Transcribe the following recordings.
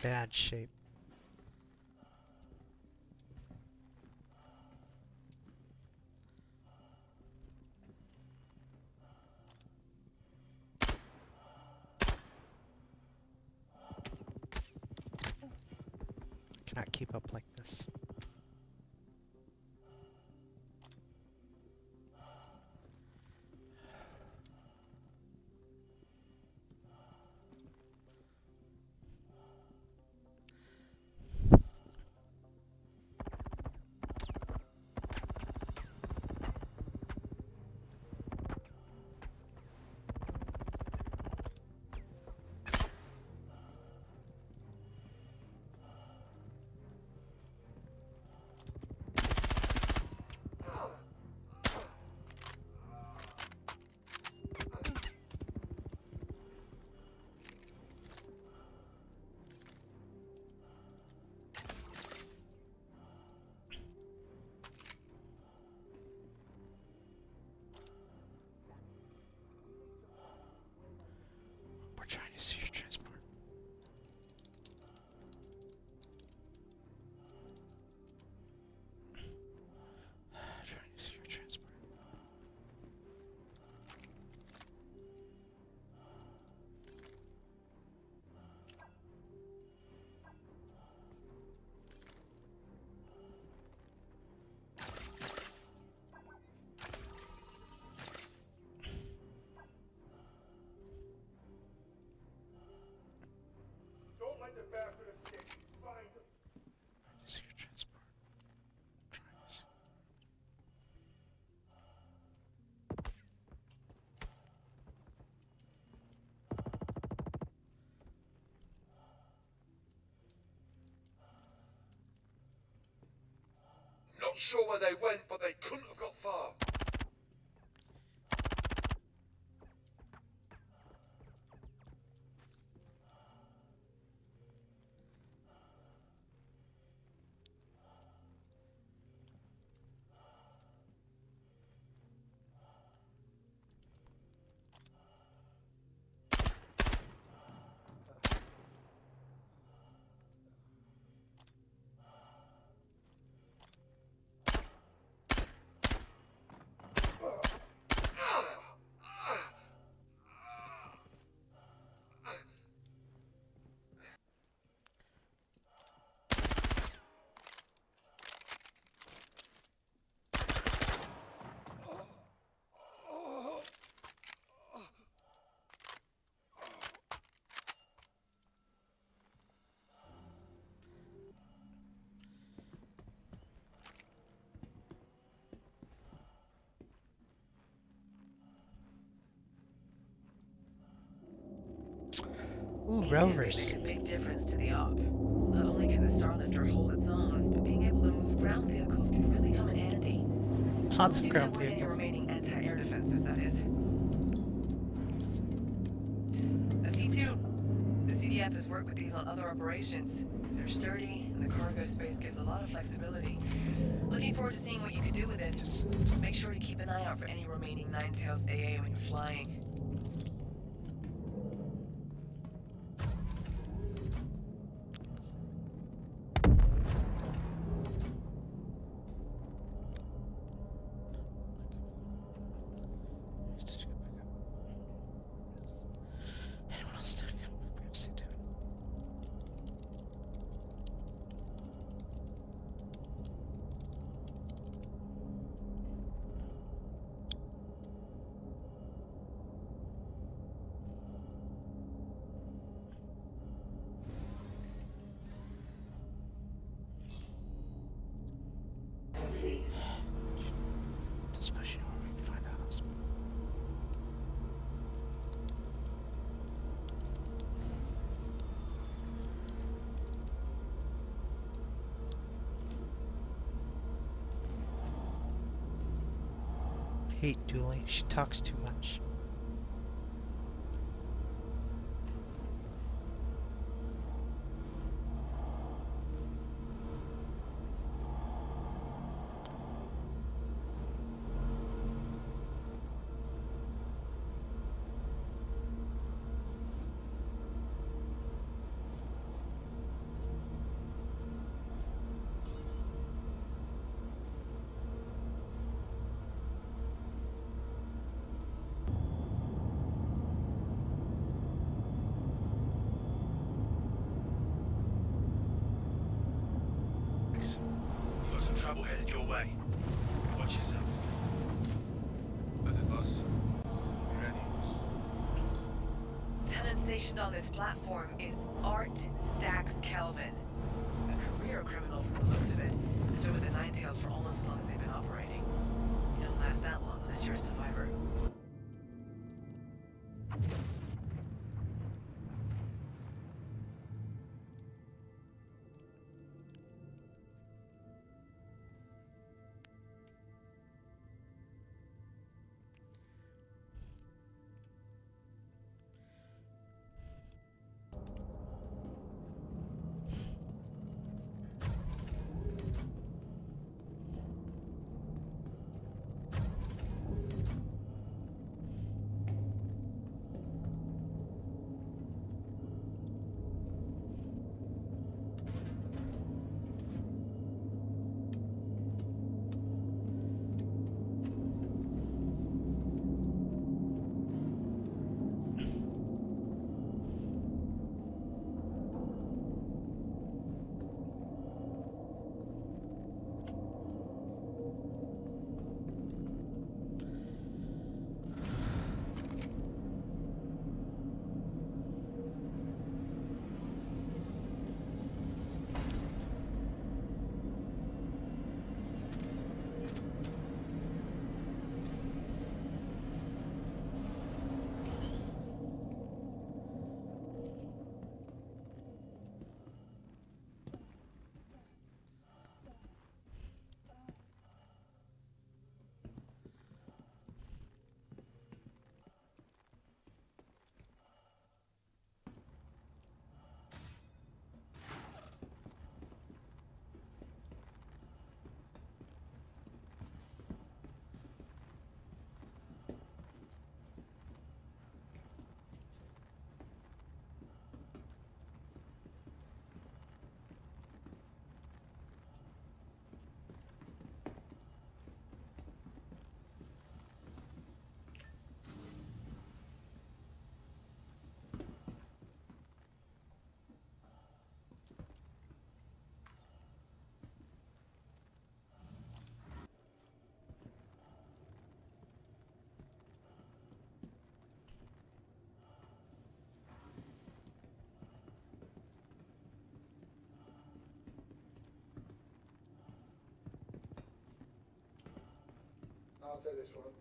bad shape. Cannot keep up like this. We're trying to see your transport. Trying to see your transport. Don't let the bastard escape. Find him. Trying to see your transport. Trying to see. Not sure where they went, but they couldn't have got far. Ooh, These rovers. could make a big difference to the op. Not only can the Starlifter hold its own, but being able to move ground vehicles can really come in handy. Lots of You can ground avoid any vehicles. remaining anti-air defenses, that is. A C2. The CDF has worked with these on other operations. They're sturdy, and the cargo space gives a lot of flexibility. Looking forward to seeing what you could do with it. Just make sure to keep an eye out for any remaining Ninetales AA when you're flying. Anyone else doing it? Grab C2. Especially when we can find out. Hate Dooley. She talks too much. trouble headed your way. Watch yourself. That's it, boss. You ready? Lieutenant stationed on this platform is Art Stax Kelvin. A career criminal from the looks of it. Has been with the Nine Tails for almost as long as they've been operating. You don't last that long unless you're a survivor. I'll take this one.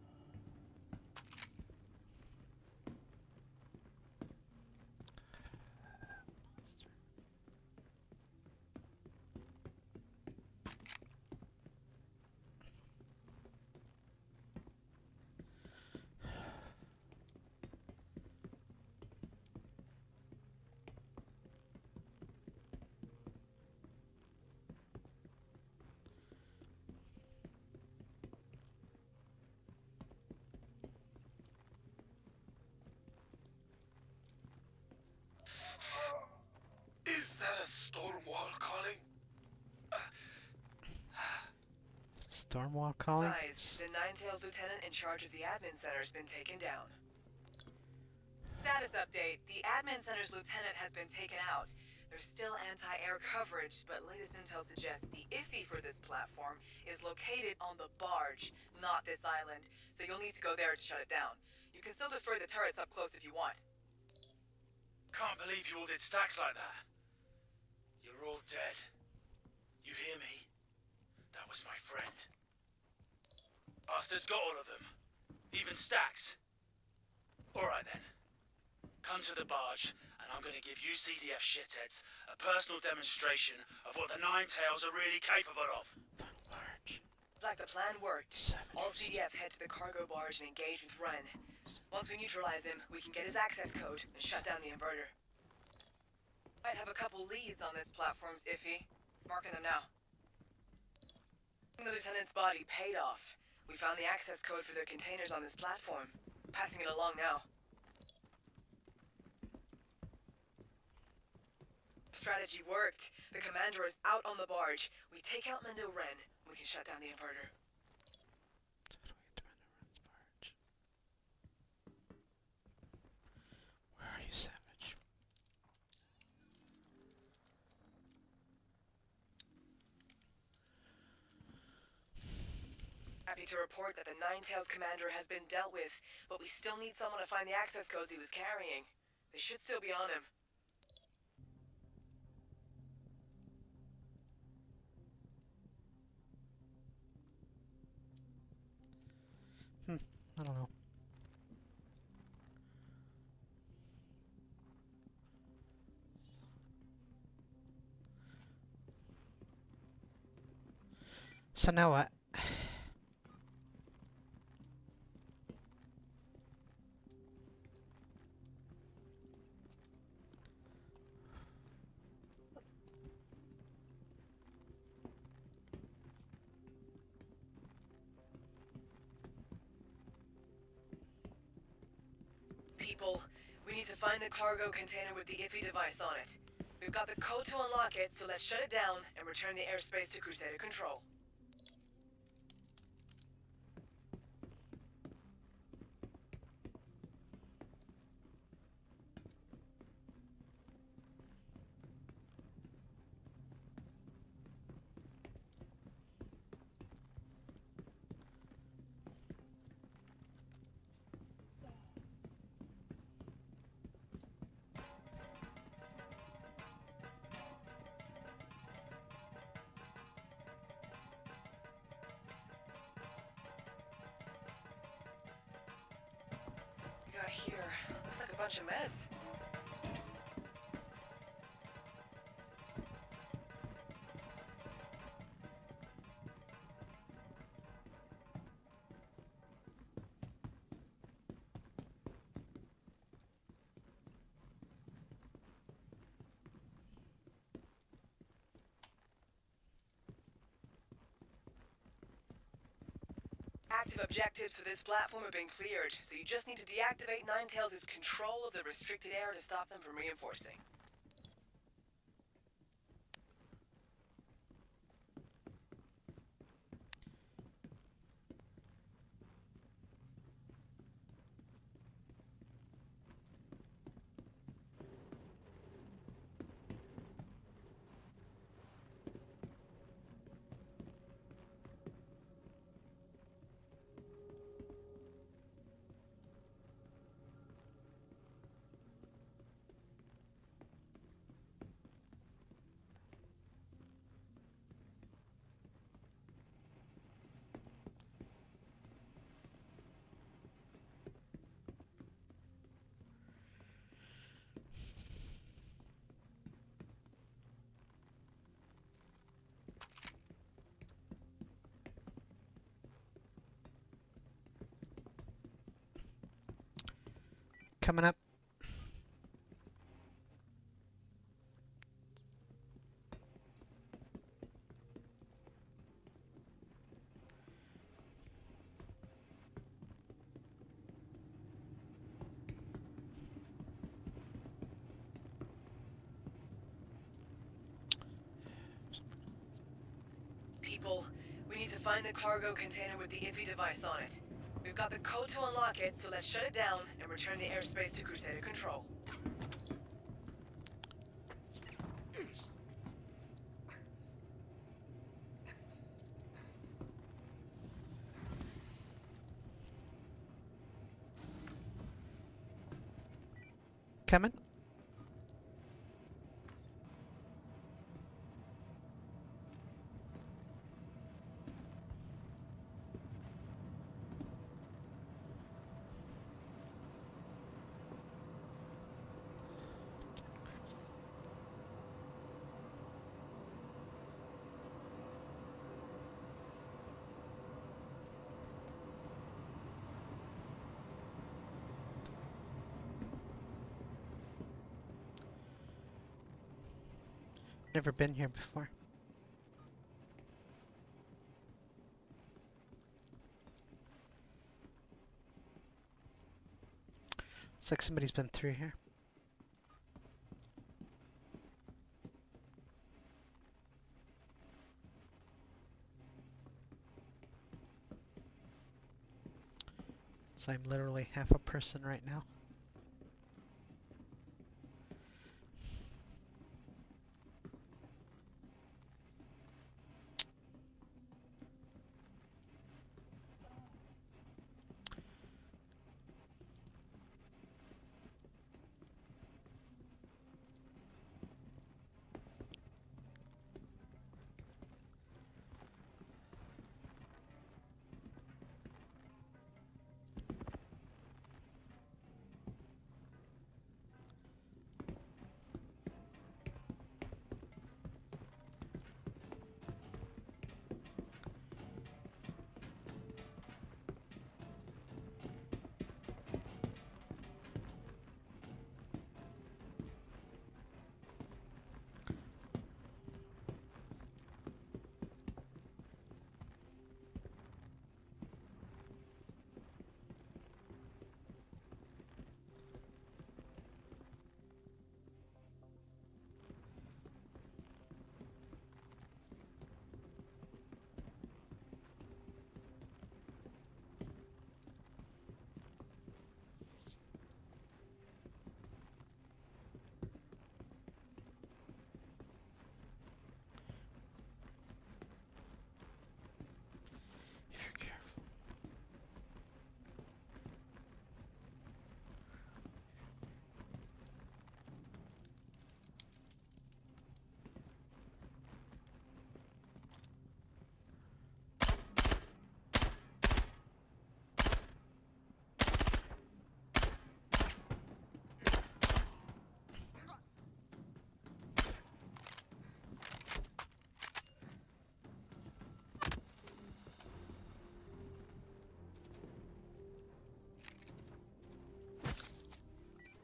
Is that a storm wall calling? Stormwall calling? Guys, the Nine Tails lieutenant in charge of the admin center's been taken down. Status update. The admin center's lieutenant has been taken out. There's still anti-air coverage, but latest intel suggests the IFI for this platform is located on the barge, not this island, so you'll need to go there to shut it down. You can still destroy the turrets up close if you want. Can't believe you all did stacks like that. You're all dead. You hear me? That was my friend. Bastards got all of them. Even stacks. Alright then. Come to the barge, and I'm gonna give you CDF shitheads a personal demonstration of what the Nine Tails are really capable of. Large. Like the plan worked. Savages. All CDF head to the cargo barge and engage with Ren. Once we neutralize him, we can get his access code and shut down the inverter. Might have a couple leads on this platform's iffy. Marking them now. The lieutenant's body paid off. We found the access code for their containers on this platform. Passing it along now. Strategy worked. The commander is out on the barge. We take out Mendo Ren. We can shut down the inverter. How do we get to Mendo Ren's barge? Where are you, Savage? copy to report that the Ninetales commander has been dealt with, but we still need someone to find the access codes he was carrying. They should still be on him. I don't know. So now what? People, we need to find the cargo container with the iffy device on it. We've got the code to unlock it, so let's shut it down and return the airspace to Crusader Control. Got here. Looks like a bunch of meds. Active objectives for this platform have been cleared, so you just need to deactivate Ninetales' control of the restricted area to stop them from reinforcing. Coming up. People, we need to find the cargo container with the iffy device on it. We've got the code to unlock it, so let's shut it down and return the airspace to Crusader Control. Coming. Never been here before. Looks like somebody's been through here. So I'm literally half a person right now.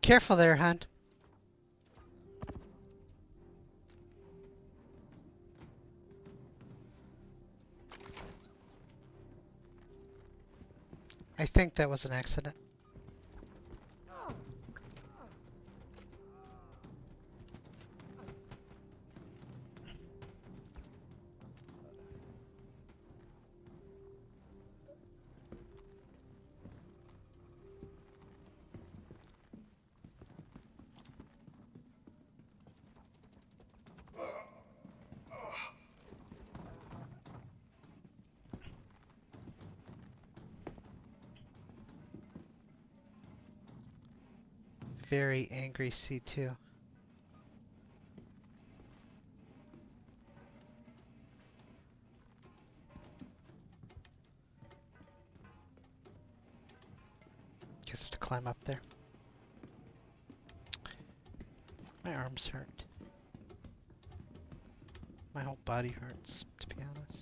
Careful there, hon. I think that was an accident. Very angry C2. Guess I have to climb up there. My arms hurt. My whole body hurts, to be honest.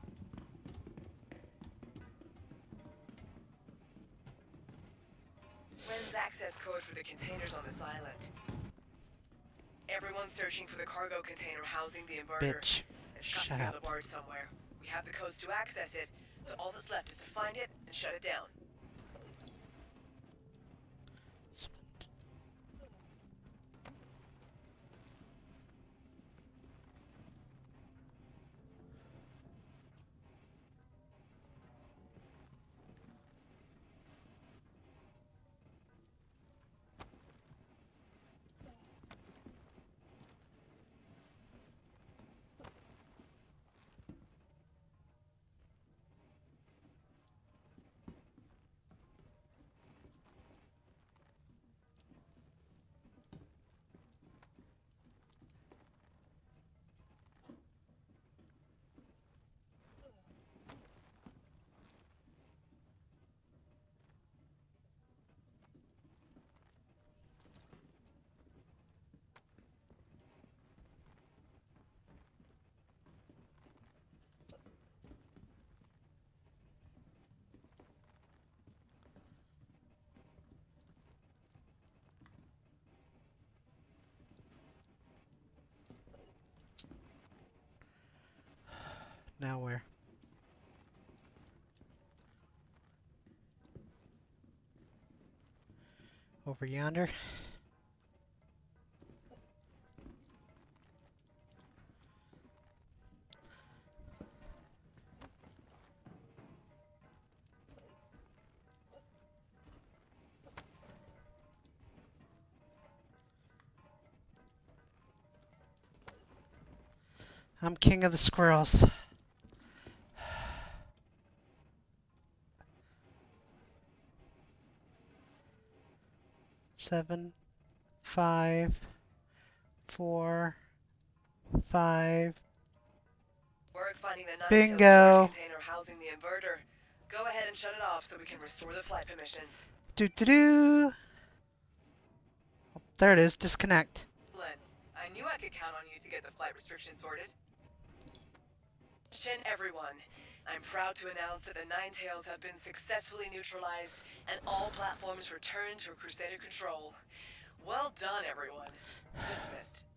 When's access code for the containers on this island? Everyone's searching for the cargo container housing the inverter. Bitch. It's got to Shut be on up. the barge somewhere. We have the codes to access it, so all that's left is to find it and shut it down. Now where? Over yonder? I'm king of the squirrels. Seven, 5, 4, 5. Work finding the Bingo. storage container housing the inverter. Go ahead and shut it off so we can restore the flight permissions. Do do do. Oh, there it is. Disconnect. Excellent. I knew I could count on you to get the flight restrictions sorted. Attention everyone. I'm proud to announce that the Nine Tails have been successfully neutralized and all platforms returned to Crusader control. Well done, everyone. Dismissed.